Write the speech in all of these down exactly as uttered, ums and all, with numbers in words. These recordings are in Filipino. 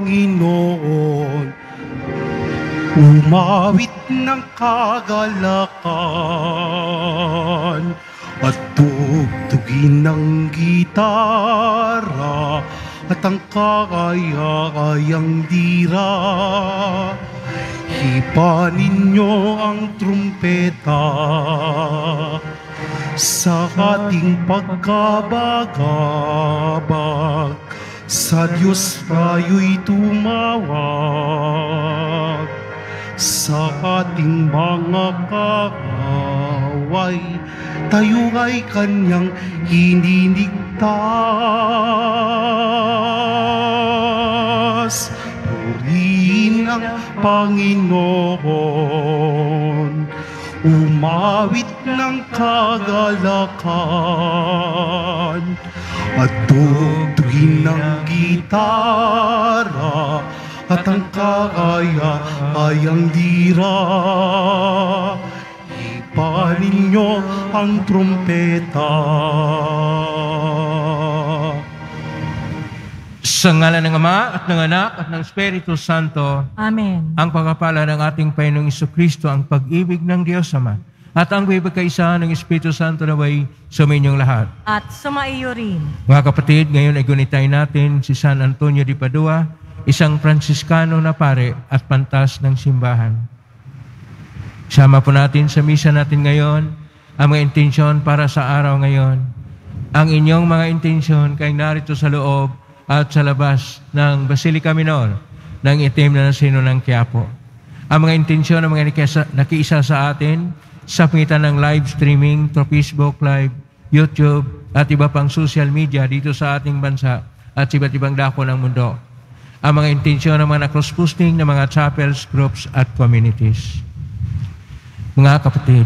Panginoon, umawit ng kagalakan at tugtugin ng gitara at ang kakaya-kayang dira. Hipanin niyo ang trumpeta sa ating pagkabagabag. Sa Diyos tayo'y tumawag. Sa ating mga kaaway, tayo ay Kanyang iniligtas. Purihin ang Panginoon, umawit ng kagalakan at tugtugin ng gitara at ang kakaya-kayang dira. Hipanin niyo ang trumpeta. Sa ngalan ng Ama at ng Anak at ng Espiritu Santo. Amen. Ang pagpapala ng ating Panginoong Jesucristo, ang pag-ibig ng Diyos Ama, at ang pagkakaisa ng Espiritu Santo naway suminyong lahat. At sumaiyo rin. Mga kapatid, ngayon ay gunitay natin si San Antonio de Padua, isang Fransiskano na pare at pantas ng simbahan. Sama po natin sa misa natin ngayon ang mga intensyon para sa araw ngayon. Ang inyong mga intensyon kay narito sa loob at sa labas ng Basilica Minor ng itim na nasino ng Quiapo. Ang mga intensyon ng mga nakiisa sa atin sa pangitan ng live streaming to Facebook Live, YouTube at iba pang social media dito sa ating bansa at iba't ibang dako ng mundo. Ang mga intensyon ng mga cross-posting ng mga chapels, groups at communities. Mga kapatid,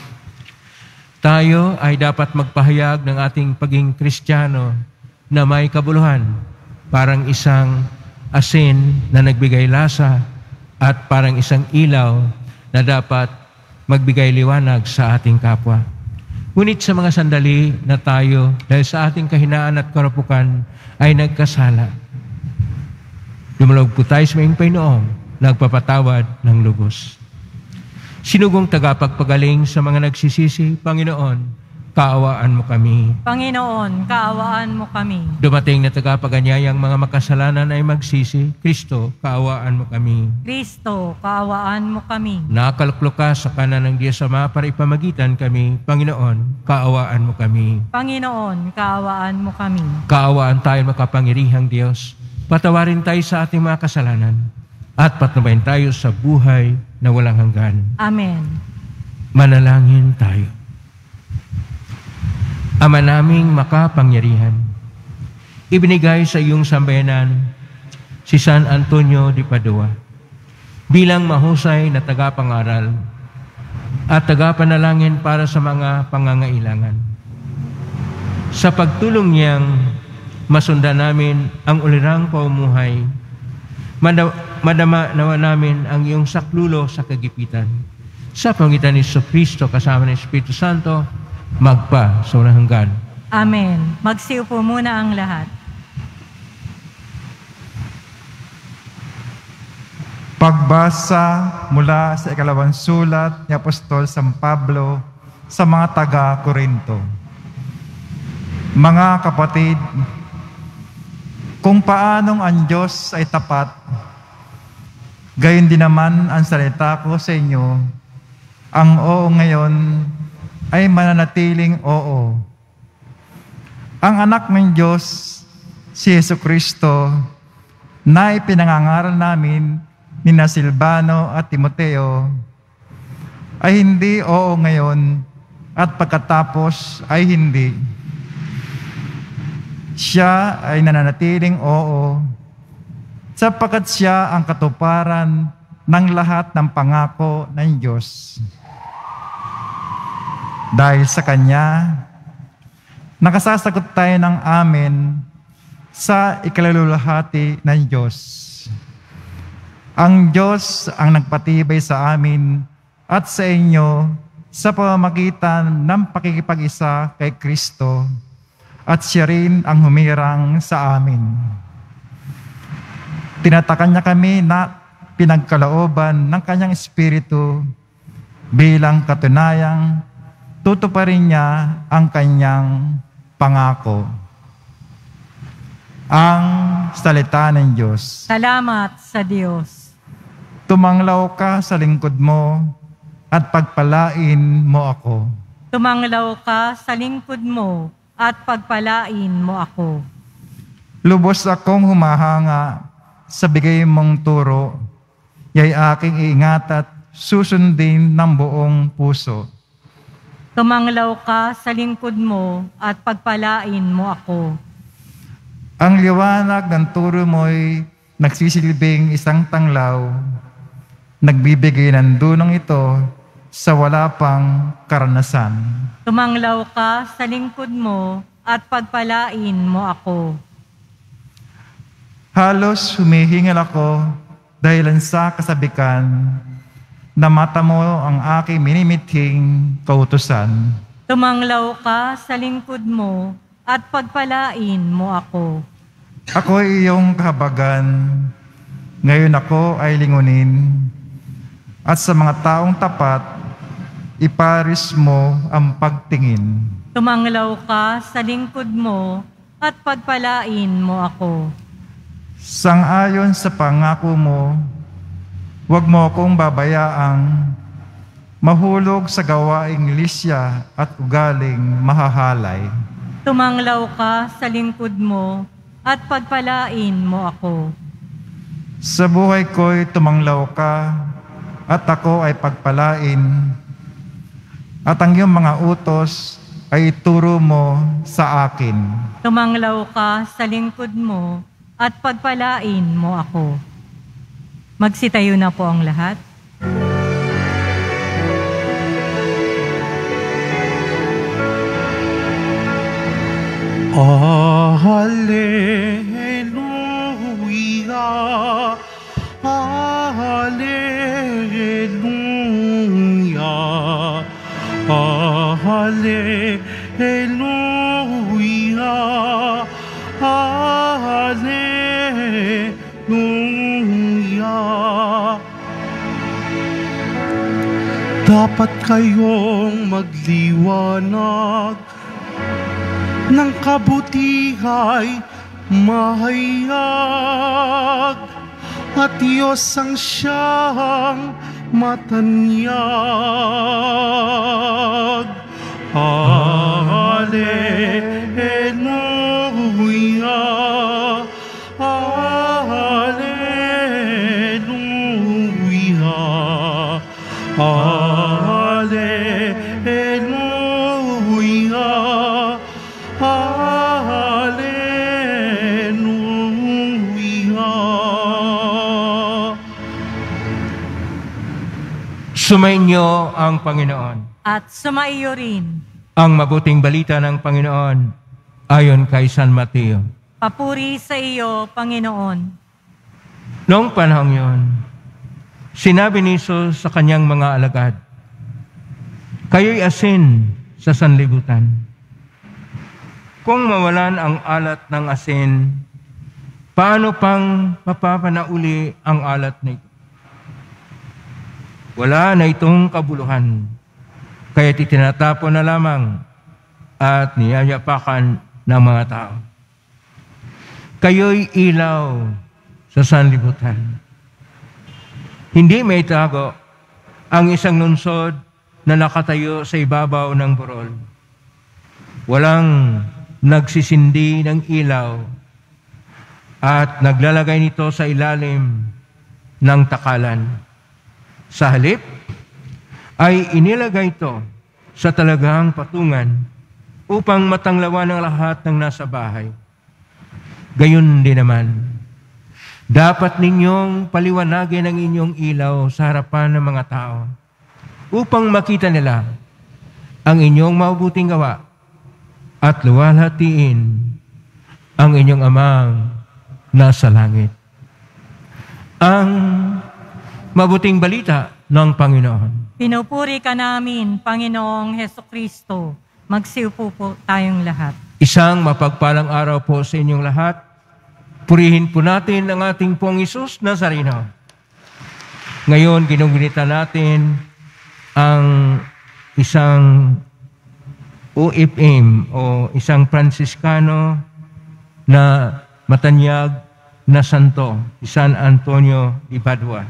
tayo ay dapat magpahayag ng ating pagiging Kristiyano na may kabuluhan, parang isang asin na nagbigay lasa at parang isang ilaw na dapat magbigay liwanag sa ating kapwa. Ngunit sa mga sandali na tayo, dahil sa ating kahinaan at karapukan, ay nagkasala. Dumalog po tayo sa maying Panginoong, nagpapatawad ng lubos. Sinugong tagapagpagaling sa mga nagsisisi, Panginoon, kaawaan mo kami. Panginoon, kaawaan mo kami. Dumating na tagapaganyayang mga makasalanan ay magsisi, Kristo, kaawaan mo kami. Kristo, kaawaan mo kami. Nakaluklok ka sa kanan ng Diyos Ama para ipamagitan kami, Panginoon, kaawaan mo kami. Panginoon, kaawaan mo kami. Kaawaan tayo makapangirihang Diyos. Patawarin tayo sa ating mga kasalanan at patnubayan tayo sa buhay na walang hanggan. Amen. Manalangin tayo. Ama naming makapangyarihan, ibinigay sa iyong sambayanan si San Antonio de Padua bilang mahusay na tagapangaral at tagapanalangin para sa mga pangangailangan. Sa pagtulong niyang masundan namin ang ulirang paumuhay, madama nawa namin ang iyong saklulo sa kagipitan. Sa pangitan ni Jesucristo kasama ng Espiritu Santo, magpa sa walang hanggan. Amen. Magsiupo muna ang lahat. Pagbasa mula sa ikalawang sulat ni Apostol San Pablo sa mga taga-Korinto. Mga kapatid, kung paanong ang Diyos ay tapat, gayon din naman ang salita ko sa inyo, ang oo ngayon ay mananatiling oo. Ang anak ng Diyos, si Jesucristo, na ipinangangaral namin ni na Silvano at Timoteo, ay hindi oo ngayon at pagkatapos ay hindi. Siya ay nananatiling oo, sapagkat siya ang katuparan ng lahat ng pangako ng Diyos. Dahil sa Kanya, nakasasagot tayo ng amen sa ikalululhati ng Diyos. Ang Diyos ang nagpatibay sa amin at sa inyo sa pamamagitan ng pakikipag-isa kay Kristo, at siya rin ang humirang sa amin. tinatakan niya kami na pinagkalooban ng kanyang espiritu bilang katunayang tutuparin niya ang kanyang pangako. Ang salita ng Diyos. Salamat sa Diyos. Tumanglaw ka sa lingkod mo at pagpalain mo ako. Tumanglaw ka sa lingkod mo at pagpalain mo ako. Lubos akong humahanga sa bigay mong turo, yay aking iingat at susundin ng buong puso. Tumanglaw ka sa lingkod mo at pagpalain mo ako. Ang liwanag ng turo mo'y nagsisilbing isang tanglaw, nagbibigay ng dunong ito sa wala pang karanasan. Tumanglaw ka sa lingkod mo at pagpalain mo ako. Halos humihingal ako dahil sa kasabikan na mata mo ang aking minimithing kautusan. Tumanglaw ka sa lingkod mo at pagpalain mo ako. Ako ay iyong kahabagan, ngayon ako ay lingunin, at sa mga taong tapat, iparis mo ang pagtingin. Tumanglaw ka sa lingkod mo at pagpalain mo ako. Sang-ayon sa pangako mo, huwag mo akong babayaang mahulog sa gawaing lisya at ugaling mahahalay. Tumanglaw ka sa lingkod mo at pagpalain mo ako. Sa buhay ko'y tumanglaw ka at ako ay pagpalain, at ang iyong mga utos ay ituro mo sa akin. Tumanglaw ka sa lingkod mo at pagpalain mo ako. Magsitayo na po ang lahat. Hallelujah, Hallelujah, Hallelujah, Hallelujah. Dapat kayong magliwanag ng kabutiha'y mahayag, at Diyos ang siyang matanyag. Hallelujah, Hallelujah, Hallelujah, Hallelujah. Sumainyo ang Panginoon. At sumaiyo rin. Ang mabuting balita ng Panginoon ayon kay San Mateo. Papuri sa iyo, Panginoon. Noong panahong yon, sinabi ni Jesus sa kanyang mga alagad, kayo'y asin sa sanlibutan. Kung mawalan ang alat ng asin, paano pang mapapanauli ang alat na ito? Wala na itong kabuluhan, kaya itinatapon na lamang at niyayapakan ng mga tao. Kayo'y ilaw sa sanlibutan. Hindi may tago ang isang lungsod na nakatayo sa ibabaw ng burol. Walang nagsisindi ng ilaw at naglalagay nito sa ilalim ng takalan. Sa halip, ay inilagay ito sa talagang patungan upang matanglawan ng lahat ng nasa bahay. Gayon din naman, dapat ninyong paliwanagin ang inyong ilaw sa harapan ng mga tao upang makita nila ang inyong mabuting gawa at luwalhatiin ang inyong amang nasa langit. Ang mabuting balita ng Panginoon. Pinupuri ka namin, Panginoong Hesukristo. Magsiupo po tayong lahat. Isang mapagpalang araw po sa inyong lahat. Purihin po natin ang ating Pong Isus Nazareno. Ngayon, ginugunita natin ang isang O F M o isang Franciscano na matanyag na santo, si San Antonio de Padua.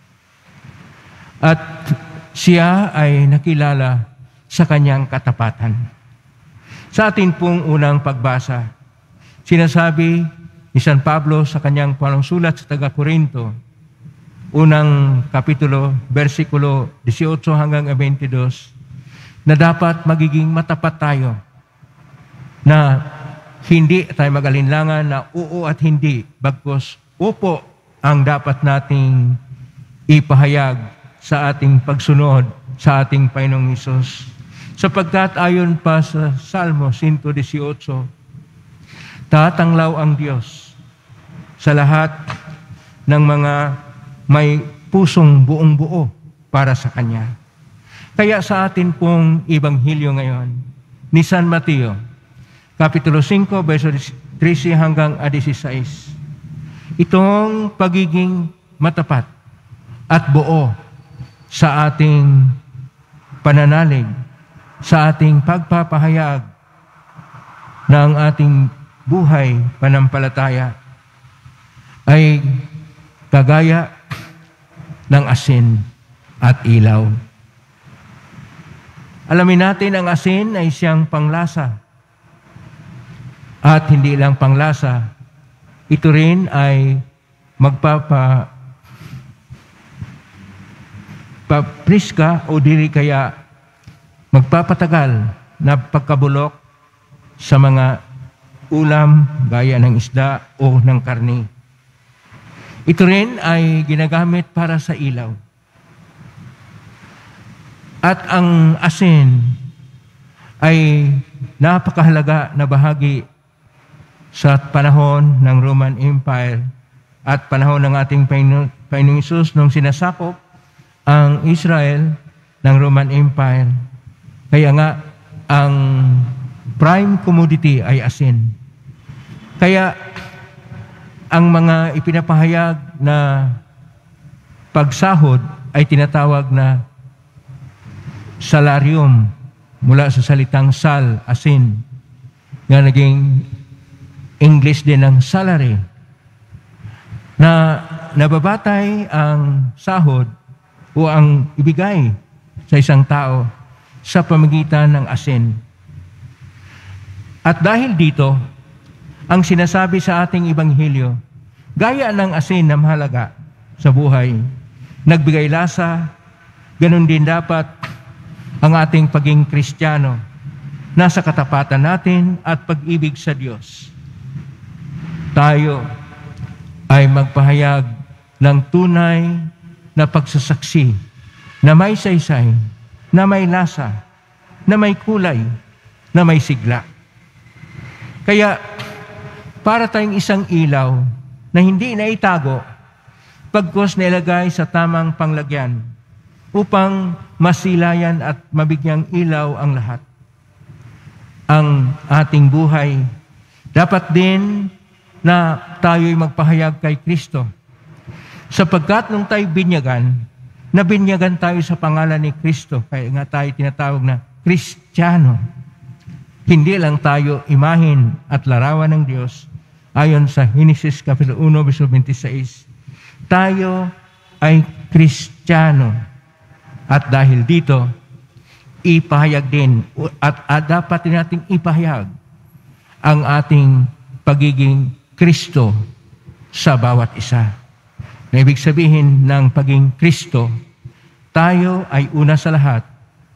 At siya ay nakilala sa kanyang katapatan. Sa atin pong unang pagbasa, sinasabi ni San Pablo sa kanyang panungsulat sa taga-Korinto, unang kapitulo, versikulo eighteen hanggang twenty-two, na dapat magiging matapat tayo, na hindi tayo mag-alinlangan na oo at hindi, bagkus opo ang dapat nating ipahayag sa ating pagsunod sa ating Panginoong Hesus. Sapagkat ayon pa sa Salmo one eighteen, tatanglaw ang Diyos sa lahat ng mga may pusong buong buo para sa Kanya. Kaya sa atin pong Ebanghelyo ngayon, ni San Mateo, Kapitulo five, verses thirteen hanggang sixteen, itong pagiging matapat at buo sa ating pananalig, sa ating pagpapahayag ng ating buhay panampalataya, ay kagaya ng asin at ilaw. Alamin natin, ang asin ay siyang panglasa. At hindi lang panglasa, ito rin ay magpapa papriska o dili kaya magpapatagal na pagkabulok sa mga ulam gaya ng isda o ng karni. Ito rin ay ginagamit para sa ilaw. At ang asin ay napakahalaga na bahagi sa panahon ng Roman Empire at panahon ng ating Panginoong Hesus nung sinasakop ang Israel ng Roman Empire. Kaya nga, ang prime commodity ay asin. Kaya, ang mga ipinapahayag na pagsahod ay tinatawag na salarium mula sa salitang sal, asin, nga naging English din ng salary, na nababatay ang sahod o ang ibigay sa isang tao sa pamagitan ng asin. At dahil dito, ang sinasabi sa ating Ebanghelyo, gaya ng asin na mahalaga sa buhay, nagbigay lasa, ganun din dapat ang ating pagiging Kristiyano, nasa katapatan natin at pag-ibig sa Diyos. Tayo ay magpahayag ng tunay na pagsasaksi na may saysay, na may lasa, na may kulay, na may sigla. Kaya, para tayong isang ilaw na hindi na itago, pagkos nilagay sa tamang panglagyan upang masilayan at mabigyang ilaw ang lahat. Ang ating buhay, dapat din na tayo'y magpahayag kay Kristo. Sapagkat nung tayo binyagan, nabinyagan tayo sa pangalan ni Kristo, kaya nga tayo tinatawag na Kristiyano. Hindi lang tayo imahin at larawan ng Diyos, ayon sa Genesis Kapitulo one, verso twenty-six. Tayo ay Kristiyano. At dahil dito, ipahayag din, at, at dapat din nating ipahayag ang ating pagiging Kristo sa bawat isa. Na ibig sabihin ng pagiging Kristo, tayo ay una sa lahat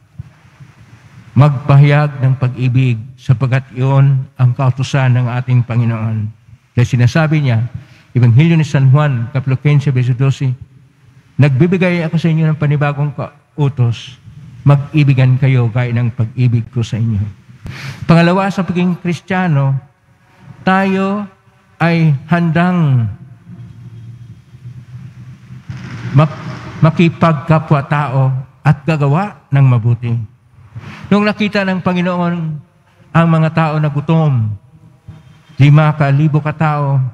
magpahayag ng pag-ibig, sapagkat iyon ang kautusan ng ating Panginoon. Dahil sinasabi niya, Ebanghelyo ni San Juan, Kapitulo fifteen, verso twelve, nagbibigay ako sa inyo ng panibagong utos, mag-ibigan kayo gaya ng pag-ibig ko sa inyo. Pangalawa, sa pagiging Kristiyano, tayo ay handang mak- makipagkapwa-tao at gagawa ng mabuti. Nung nakita ng Panginoon ang mga tao na gutom, lima ka libo katao,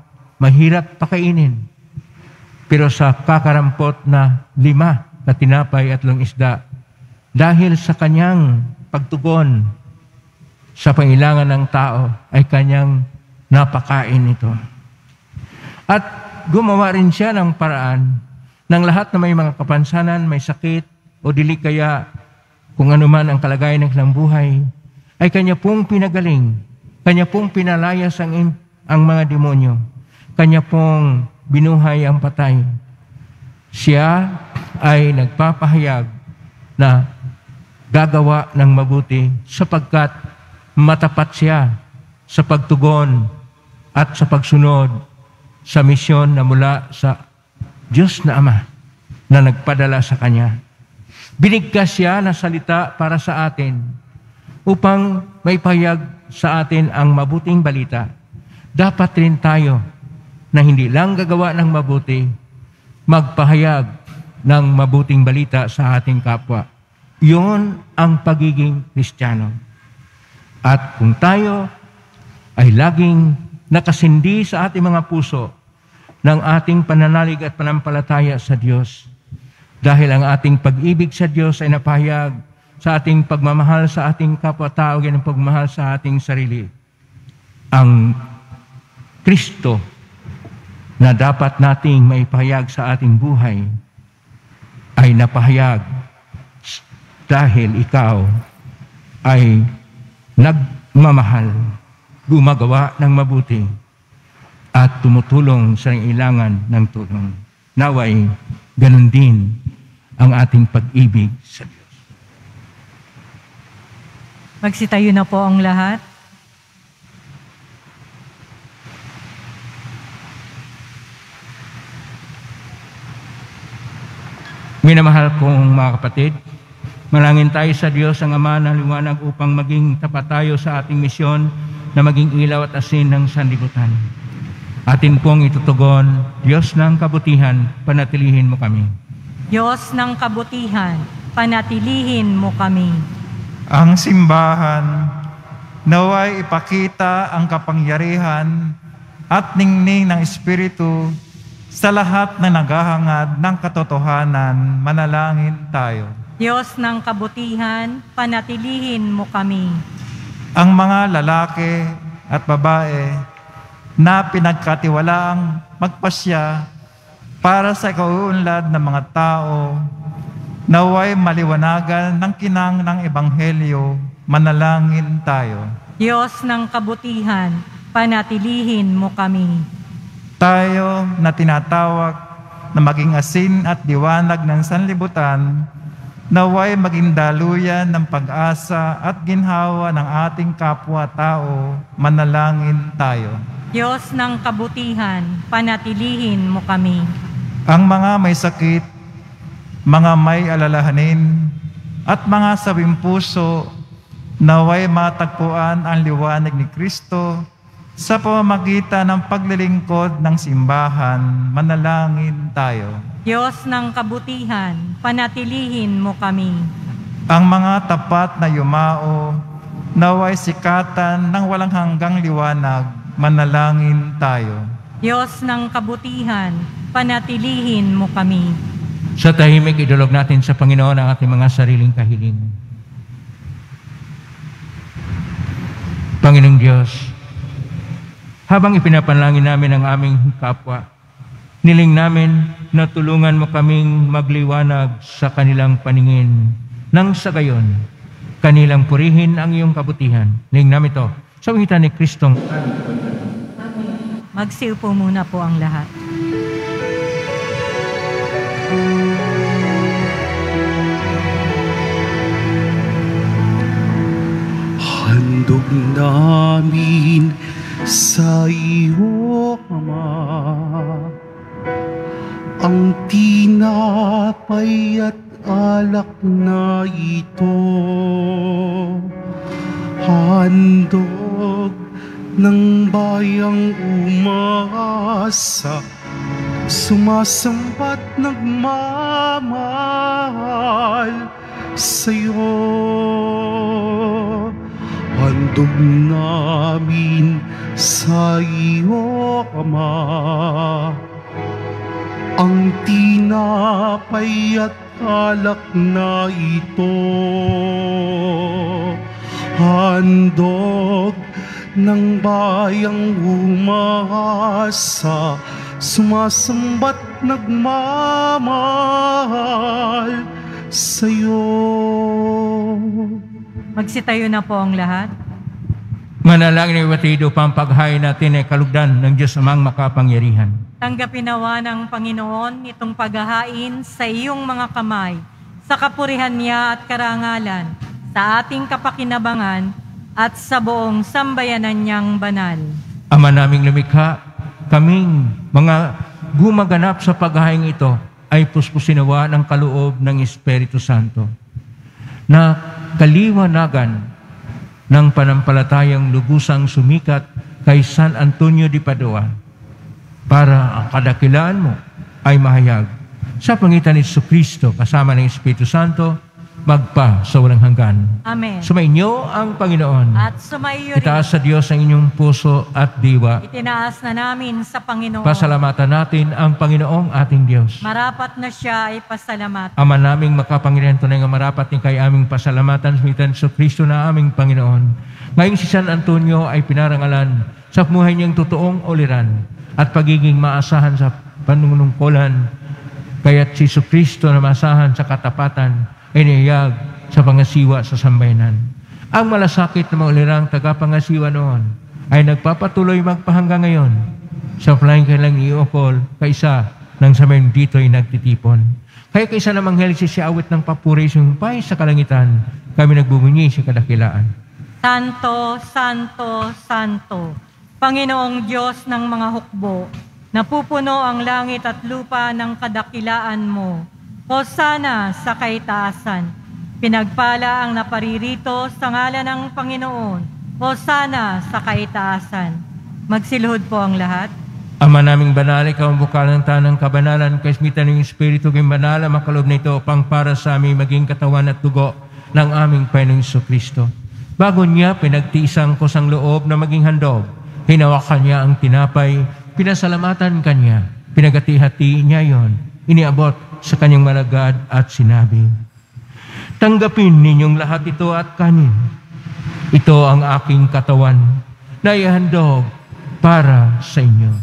mahirap pakainin. Pero sa kakarampot na lima na tinapay at long isda, dahil sa kanyang pagtugon sa pangailangan ng tao, ay kanyang napakain ito. At gumawa rin siya ng paraan ng lahat na may mga kapansanan, may sakit, o dili kaya kung ano man ang kalagayan ng kanilang buhay, ay kanya pong pinagaling, kanya pong pinalayas ang, ang mga demonyo, kanya pong binuhay ang patay. Siya ay nagpapahayag na gagawa ng mabuti sapagkat matapat siya sa pagtugon at sa pagsunod sa misyon na mula sa Diyos na Ama na nagpadala sa Kanya. Binigkas siya na salita para sa atin upang may pahayag sa atin ang mabuting balita. Dapat rin tayo na hindi lang gagawa ng mabuti, magpahayag ng mabuting balita sa ating kapwa. Yun ang pagiging Kristiyano. At kung tayo ay laging nakasindi sa ating mga puso ng ating pananalig at panampalataya sa Diyos, dahil ang ating pag-ibig sa Diyos ay napahayag sa ating pagmamahal sa ating kapwa-tao, ganyan ang pagmamahal sa ating sarili, ang Kristo na dapat nating maipahayag sa ating buhay ay napahayag dahil ikaw ay nagmamahal, gumagawa ng mabuti, at tumutulong sa nangailangan ng tulong. Naway, ganun din ang ating pag-ibig sa Diyos. Magsitayo na po ang lahat. Minamahal kong mga kapatid, manalangin tayo sa Diyos ang Ama ng liwanag upang maging tapat tayo sa ating misyon na maging ilaw at asin ng sanlibutan. Atin pong itutugon, Diyos ng kabutihan, panatilihin mo kami. Diyos ng kabutihan, panatilihin mo kami. Ang simbahan, naway ipakita ang kapangyarihan at ningning ng Espiritu sa lahat na naghahangad ng katotohanan. Manalangin tayo. Diyos ng kabutihan, panatilihin mo kami. Ang mga lalaki at babae na pinagkatiwalaang magpasya para sa kauunlad ng mga tao, naway maliwanagan ng kinang ng Ebanghelyo. Manalangin tayo. Diyos ng kabutihan, panatilihin mo kami. Tayo na tinatawag na maging asin at liwanag ng sanlibutan, naway maging daluyan ng pag-asa at ginhawa ng ating kapwa-tao. Manalangin tayo. Diyos ng kabutihan, panatilihin mo kami. Ang mga may sakit, mga may alalahanin, at mga sabing puso, naway matagpuan ang liwanag ni Kristo sa pamamagitan ng paglilingkod ng simbahan. Manalangin tayo. Diyos ng kabutihan, panatilihin mo kami. Ang mga tapat na yumao, naway sikatan ng walang hanggang liwanag. Manalangin tayo. Diyos ng kabutihan, panatilihin mo kami. Sa tahimik, idulog natin sa Panginoon ang ating mga sariling kahilingan. Panginoong Diyos, habang ipinapanalangin namin ang aming kapwa, niling namin na tulungan mo kaming magliwanag sa kanilang paningin, nang sa gayon, kanilang purihin ang iyong kabutihan. Niling namin ito sa pangitan ni Kristong. Magsiupo muna po ang lahat. Handog namin sa iyo, Ama, ang tinapay at alak na ito. Handog ng bayang umasa, sumasambat nagmamahal sa'yo. handog namin sa iyo, Ama, ang tinapay at alak na ito, handog ng bayang umasa, sumasamba't nagmamahal sa'yo. Magsitayo na po ang lahat. Manalangin ng batido upang paghain natin ay kalugdan ng Diyos Amang makapangyarihan. Tanggapin nawa ng Panginoon itong paghahain sa iyong mga kamay, sa kapurihan niya at karangalan, sa ating kapakinabangan at sa buong sambayanan niyang banal. Ama naming lumikha, kaming mga gumaganap sa paghahain ito ay puspusinawa ng kaloob ng Espiritu Santo na kaliwanagan ng panampalatayang lubusang sumikat kay San Antonio de Padua para ang kadakilaan mo ay mahayag sa pangitan ni Jesucristo kasama ng Espiritu Santo magpa sa walang hanggan. Amen. Sumainyo ang Panginoon. At sumaiyo rin. Itaas sa Diyos ang inyong puso at diwa. Itinaas na namin sa Panginoon. Pasalamatan natin ang Panginoong ating Diyos. Marapat na siya ay pasalamat. Ama naming makapangyarihan tunay nga marapat ni kay aming pasalamatan sa mitan sa Kristo na aming Panginoon. Ngayong si San Antonio ay pinarangalan sa buhay niyang totoong uliran at pagiging maasahan sa panunungkulan. Kaya't si Kristo na maasahan sa katapatan ay niyayag sa pangasiwa sa sambayanan. Ang malasakit na maulirang tagapangasiwa noon ay nagpapatuloy magpahanggang ngayon sa flying kailang iukol kaysa ng sambayan dito ay nagtitipon. Kaya kaysa namang helisi si awit ng papuri sumpay sa kalangitan, kami nagbubunyi sa kadakilaan. Santo, Santo, Santo, Panginoong Diyos ng mga hukbo, napupuno ang langit at lupa ng kadakilaan mo. Hosana sa kaitaasan. Pinagpala ang naparirito sa ngalan ng Panginoon. Hosana sa kaitaasan. Magsiluhod po ang lahat. Ama naming banal, ikaw ang bukal ng tanang kabanalan, kaismitan ng Espiritu ng banal, makalob na ito pang para sa aming maging katawan at dugo ng aming Panginoong Jesucristo. Bago niya pinagtiisang ko sang loob na maging handog, hinawakan niya ang tinapay, pinasalamatan kanya, pinagati-hati niya yon, iniabot sa kanyang malagad at sinabi, tanggapin ninyong lahat ito at kanin. Ito ang aking katawan na ihandog para sa inyo.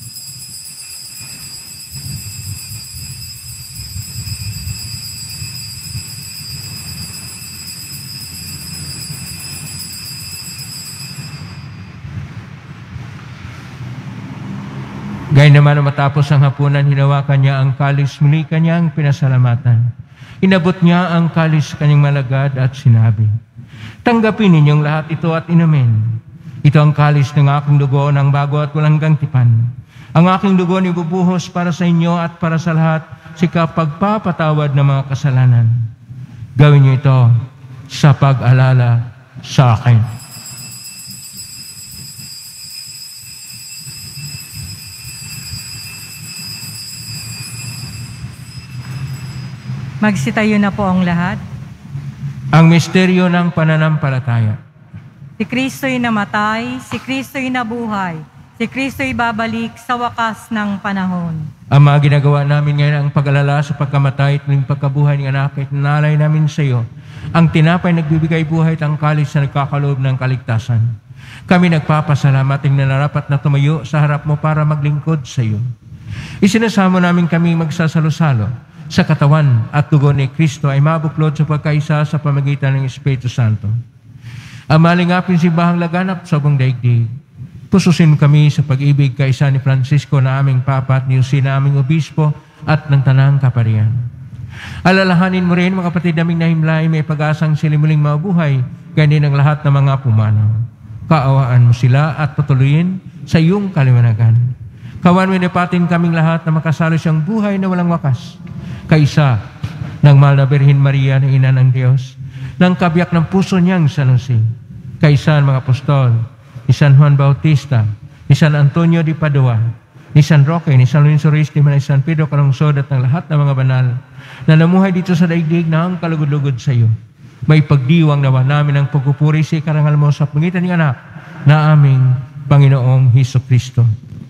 Gayun naman matapos ang hapunan, hinawakan niya ang kalis, muli kanyang pinasalamatan. Inabot niya ang kalis sa kanyang malagad at sinabi, tanggapin ninyong lahat ito at inumin. Ito ang kalis ng aking dugo ng bago at walang gantipan. Ang aking dugo ni bubuhos para sa inyo at para sa lahat sa kapagpapatawad ng mga kasalanan. Gawin niyo ito sa pag-alala sa akin. Magsitayo na po ang lahat. Ang misteryo ng pananampalataya. Si Kristo'y namatay, si Kristo'y nabuhay, si Kristo'y babalik sa wakas ng panahon. Ama, ginagawa namin ngayon ang pag-alala sa pagkamatay at ng pagkabuhay ng anak at nalay namin sa iyo. Ang tinapay nagbibigay buhay at ang kalis na nagkakaloob ng kaligtasan. Kami nagpapasalamat at nararapat na tumayo sa harap mo para maglingkod sa iyo. Isinasamo namin kami magsasalo-salo sa katawan at dugo ni Kristo ay mabuklod sa pagkaisa sa pamagitan ng Espiritu Santo. Amalingapin si Bahang laganap sa buong daigdig. Pususin kami sa pag-ibig kaisa ni Francisco na aming Papa at ni Jose na aming Obispo at ng Tanang Kaparian. Alalahanin mo rin mga kapatid naming nahimlay may pag-asang sila muling mabuhay gaya din ang lahat ng mga pumanaw. Kaawaan mo sila at patuloyin sa iyong kaliwanagan. Kawan mo nipatin kaming lahat na makasalo siyang buhay na walang wakas. Kaisa ng mahal na Birhen Maria na ina ng Diyos, ng kabiyak ng puso niyang San Jose, kaisa ng mga apostol, ni San Juan Bautista, ni San Antonio de Padua, ni San Roque, ni San Lorenzo Reyes, ni San Pedro Calungsod at ng lahat ng mga banal na namuhay dito sa daigdig na ang kalugod-lugod sa iyo. may pagdiwang nawa namin ang pagpupuri sa ikarangal mo sa pangitan ng anak na aming Panginoong Hesus Kristo.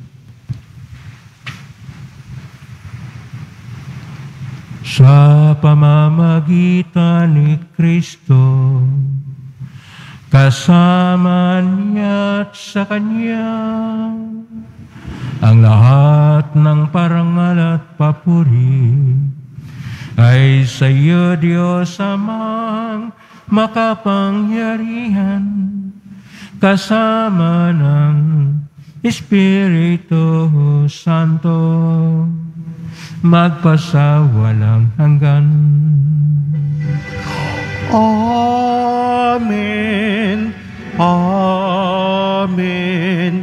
Sa pamamagitan ni Kristo, kasama niya at sa Kanya, ang lahat ng parangal at papuri ay sa iyo, Diyos Amang makapangyarihan, kasama ng Espiritu Santo, magpasawalang hanggan. Amen. Amen.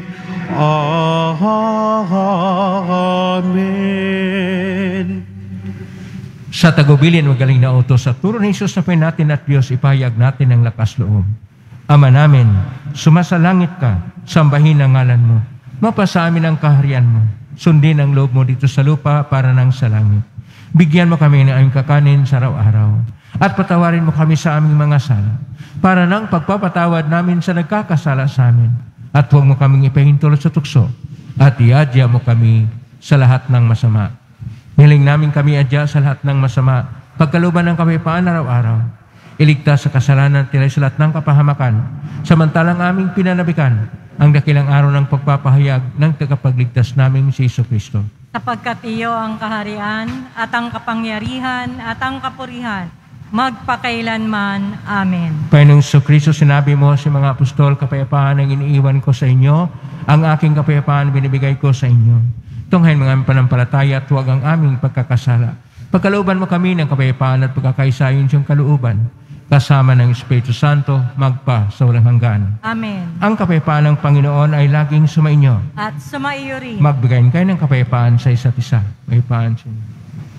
Amen. Sa tagubilin magaling na utos sa turo ni Jesus na pay natin at Diyos, ipahayag natin ang lakas loob. Ama namin, sumasalangit ka, sambahin ang ngalan mo. Mapasa amin ang kaharian mo. Sundin ang loob mo dito sa lupa para nang sa langit. Bigyan mo kami ng aming kakanin sa araw-araw. At patawarin mo kami sa aming mga sala, para nang pagpapatawad namin sa nagkakasala sa amin. At huwag mo kaming ipahintulot sa tukso, at iadya mo kami sa lahat ng masama. Hiling namin kami adya sa lahat ng masama, pagkaluban ng kapayapaan araw-araw. Iligtas sa kasalanan at sa lahat ng kapahamakan, samantalang aming pinanabikan ang dakilang araw ng pagpapahayag ng tagapagligtas naming si Hesus Kristo. Sapagkat iyo ang kaharian at ang kapangyarihan at ang kapurihan, magpakailanman. Amen. Panginoong Hesus Kristo, sinabi mo sa mga apostol, kapayapaan ang iniiwan ko sa inyo, ang aking kapayapaan binibigay ko sa inyo. Tunghayin mga aming panampalataya at huwag ang aming pagkakasala. Pagkalooban mo kami ng kapayapaan at pagkakaisayon siyang kalooban, kasama ng Espiritu Santo, magpa sa walang hanggan. Amen. Ang kapayapaan ng Panginoon ay laging sumainyo. At sumaiyo rin. Magbigayin kayo ng kapayapaan sa isa't isa. Kapayapaan sa inyo.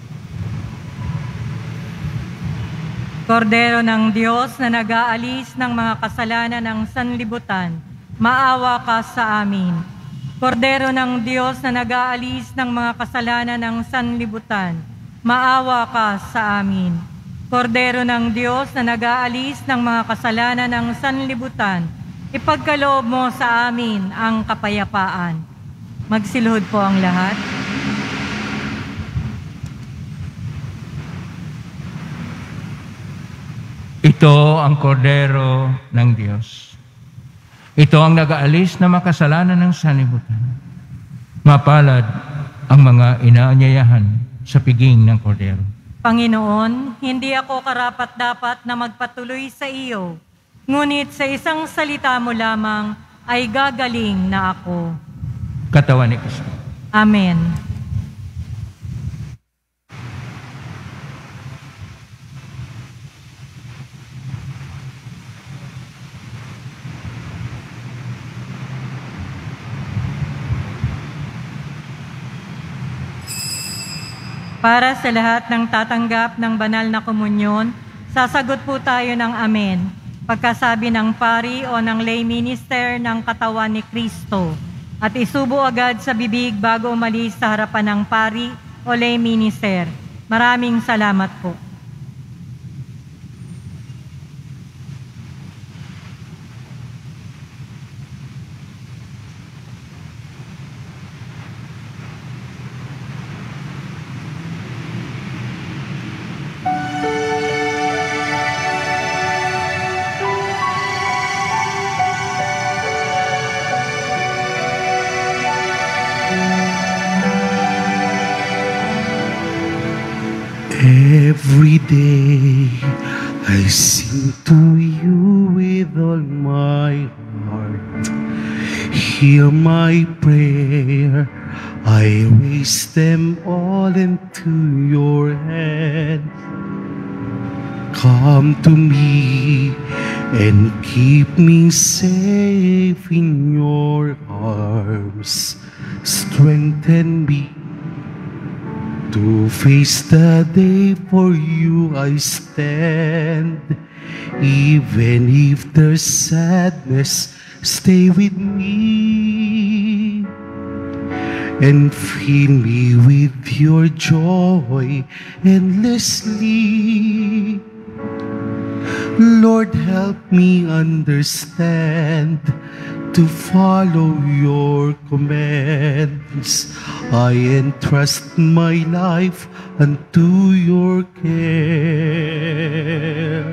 Kordero ng Diyos na nag-aalis ng mga kasalanan ng sanlibutan, maawa ka sa amin. Kordero ng Diyos na nag-aalis ng mga kasalanan ng sanlibutan, maawa ka sa amin. Kordero ng Diyos na nag-aalis ng mga kasalanan ng sanlibutan, ipagkaloob mo sa amin ang kapayapaan. Magsilhod po ang lahat. Ito ang kordero ng Diyos. Ito ang nag-aalis na makasalanan ng sanlibutan. Mapalad ang mga inaanyayahan sa piging ng kordero. Panginoon, hindi ako karapat-dapat na magpatuloy sa iyo, ngunit sa isang salita mo lamang ay gagaling na ako. Katawan ni Kristo. Amen. Para sa lahat ng tatanggap ng banal na komunyon, sasagot po tayo ng amen. Pagkasabi ng pari o ng lay minister ng katawan ni Kristo. At isubo agad sa bibig bago umalis sa harapan ng pari o lay minister. Maraming salamat po. Every day I sing to you with all my heart. Hear my prayer, I raise them all into your hands. Come to me and keep me safe in your arms. Strengthen me to face the day, for you I stand. Even if there's sadness, stay with me and fill me with your joy endlessly. Lord, help me understand to follow your commands. I entrust my life unto your care.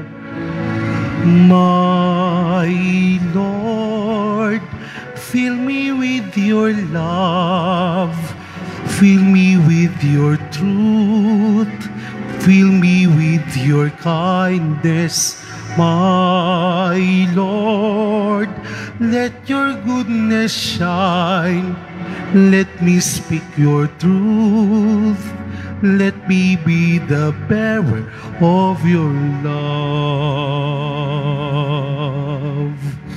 My Lord, fill me with your love, fill me with your truth, fill me with your kindness, my Lord. Let your goodness shine, let me speak your truth, let me be the bearer of your love.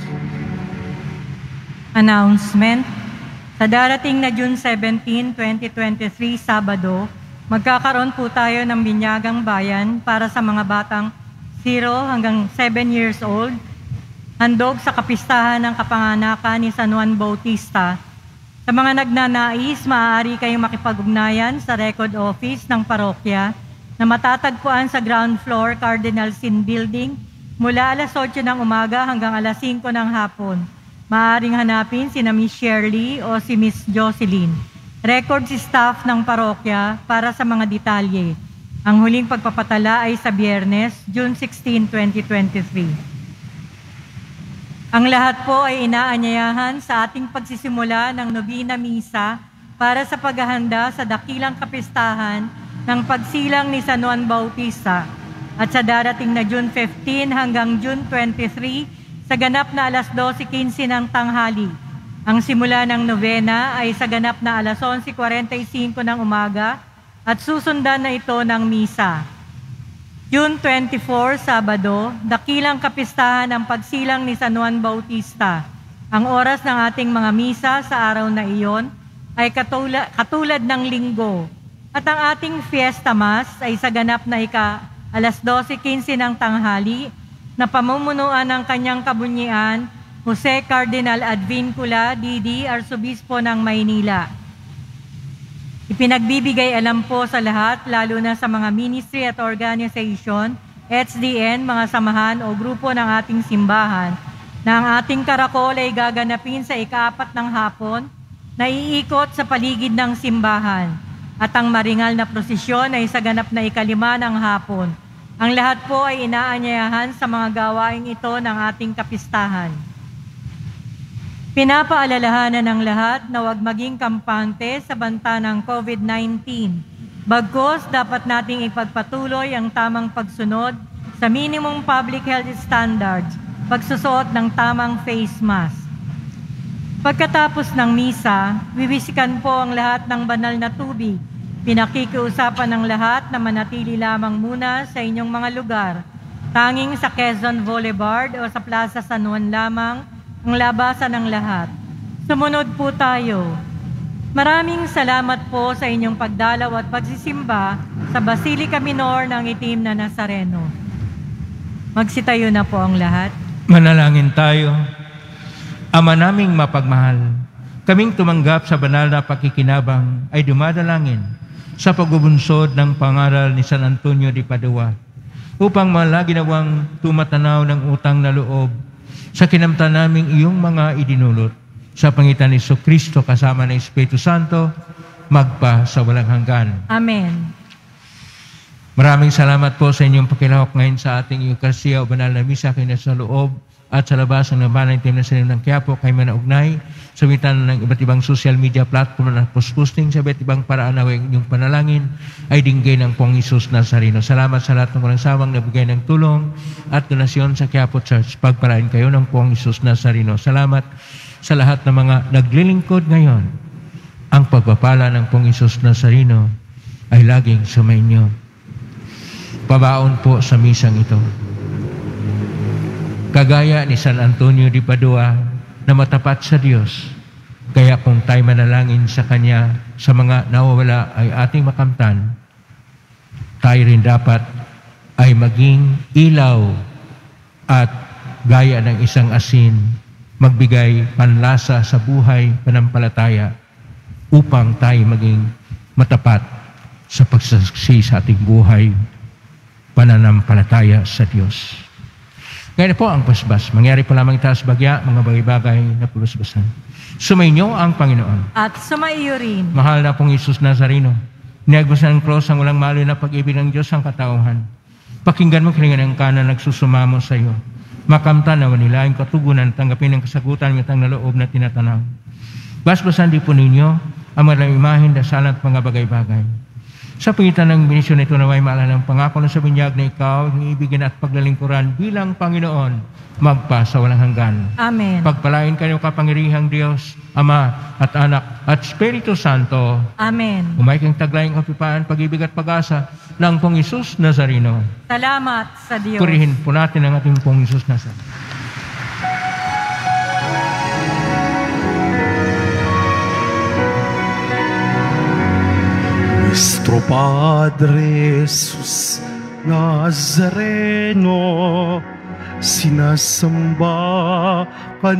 Announcement. Sa darating na June seventeenth, twenty twenty-three, Sabado, magkakaroon po tayo ng binyagang bayan para sa mga batang zero hanggang seven years old, handog sa kapistahan ng kapanganakan ni San Juan Bautista. Sa mga nagnanais, maaari kayong makipag-ugnayan sa record office ng parokya na matatagpuan sa ground floor Cardinal Sin Building mula alas otso ng umaga hanggang alas singko ng hapon. Maaaring hanapin si na Miss Shirley o si Miss Jocelyn. Records staff ng parokya para sa mga detalye. Ang huling pagpapatala ay sa Biyernes, June sixteenth, twenty twenty-three. Ang lahat po ay inaanyayahan sa ating pagsisimula ng Nobina Misa para sa paghahanda sa dakilang kapistahan ng pagsilang ni San Juan Bautista at sa darating na June fifteenth hanggang June twenty-three sa ganap na alas dose quince ng tanghali. Ang simula ng novena ay sa ganap na alas onse kuwarenta y singko ng umaga at susundan na ito ng misa. June twenty-fourth, Sabado, dakilang kapistahan ng pagsilang ni San Juan Bautista. Ang oras ng ating mga misa sa araw na iyon ay katula, katulad ng linggo. At ang ating Fiesta Mass ay sa ganap na ika alas dose quince ng tanghali na pamumunuan ng kanyang kabunyian, Jose Cardinal Advincula, D D, Arsobispo ng Maynila. Ipinagbibigay alam po sa lahat, lalo na sa mga ministry at organization, H D N, mga samahan o grupo ng ating simbahan, na ang ating karakol ay gaganapin sa ikaapat ng hapon na iikot sa paligid ng simbahan. At ang maringal na prosesyon ay sa ganap na ikalima ng hapon. Ang lahat po ay inaanyayahan sa mga gawaing ito ng ating kapistahan. Pinapaalalahanan ng lahat na huwag maging kampante sa banta ng COVID nineteen. Bagkus, dapat nating ipagpatuloy ang tamang pagsunod sa minimum public health standards, pagsusuot ng tamang face mask. Pagkatapos ng misa, wiwisikan po ang lahat ng banal na tubig. Pinakikiusapan ng lahat na manatili lamang muna sa inyong mga lugar. Tanging sa Quezon Boulevard o sa Plaza San Juan lamang ang labasan ng lahat. Sumunod po tayo. Maraming salamat po sa inyong pagdalaw at pagsisimba sa Basilica Minor ng Itim na Nazareno. Magsitayo na po ang lahat. Manalangin tayo. Ama naming mapagmahal, kaming tumanggap sa banal na pakikinabang ay dumadalangin sa pagbubunsod ng pangaral ni San Antonio de Padua upang malagi nawang tumatanaw ng utang na loob sa kinamtan naming iyong mga idinulot sa pangitan ni Jesucristo kasama ng Espiritu Santo magpa sa walang hanggan. Amen. Maraming salamat po sa inyong pakilahok ngayon sa ating Eucharistia o banal na misa kayo na sa loob at sa labas ng Labanan ng Itim na Nazareno ng Quiapo kay manaugnay sa mitan ng iba't ibang social media platform na posting sa iba't ibang paraan na inyong panalangin ay dinggay ng Pong Isus Nazareno. Salamat sa lahat ng walang sawang nabigay ng tulong at donasyon sa Quiapo Church. Pagpalain kayo ng Pong Isus Nazareno. Salamat sa lahat ng mga naglilingkod ngayon. Ang pagpapala ng Pong Isus Nazareno ay laging sumainyo. Pabaon po sa misang ito. Kagaya ni San Antonio de Padua na matapat sa Diyos, kaya kung tayo manalangin sa Kanya sa mga nawawala ay ating makamtan, tayo rin dapat ay maging ilaw at gaya ng isang asin, magbigay panlasa sa buhay panampalataya upang tayo maging matapat sa pagsasaksi sa ating buhay pananampalataya sa Diyos. Kaya po ang basbas. Mangyari po lamang itaas bagya, mga bagay-bagay na pulusbasan. Sumainyo ang Panginoon. At sumaiyo rin. Mahal na pong Isus Nazareno, niagbasan ng cross ang walang malo na pag-ibig ng Diyos ang katauhan. Pakinggan mo kilingan ng kanan nagsusumamo sa iyo. Makamta na wanilaing katugunan, tanggapin ang kasagutan ng itang naloob na tinatanaw. Basbasan di po ninyo ang mga imahin, dasalan at mga bagay-bagay. Sa pangitan ng benisyon ito naway maalala ng pangako na sa binyag na ikaw, ang ibigin at paglalingkuran bilang Panginoon, magpa sa walang hanggan. Amen. Pagpalain kayo kapangyarihang Diyos, Ama at Anak at Espiritu Santo. Amen. Umay kang taglayang kapipaan, pag-ibig at pag-asa ng Pong Isus Nazareno. Salamat sa Diyos. Purihin po natin ang ating Pong Isus Nazareno. Nuestro Padre Jesus Nazareno, sinasamba ka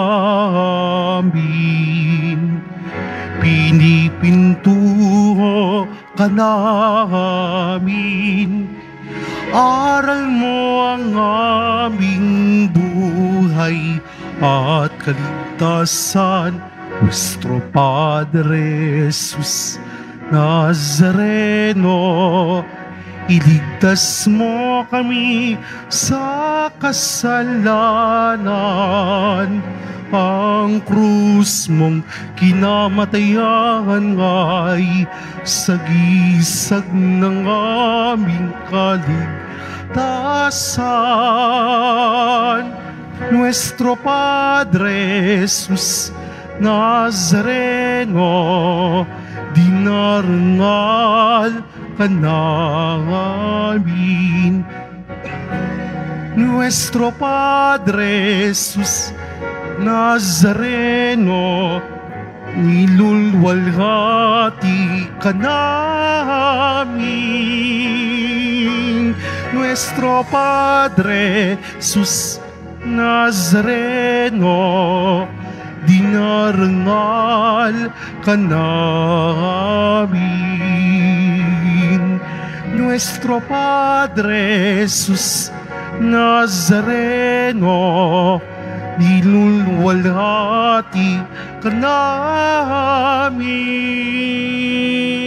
namin, pinipintuho ka namin, aral mo ang aming buhay at kaligtasan. Nuestro Padre Jesus Nazareno, iligtas mo kami sa kasalanan. Ang krus mong kinamatayan ay sagisag ng aming kaligtasan. Nuestro Padre Jesus Nazareno, dinarangal ka namin. Nuestro Padre Jesus Nazareno, nilulwalhati ka namin. Nuestro Padre Jesus Nazareno, dinarangal ka namin. Nuestro Padre Jesus Nazareno, nilulwalhati ka namin.